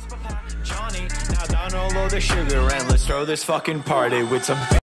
Johnny, now down all the sugar and let's throw this fucking party with some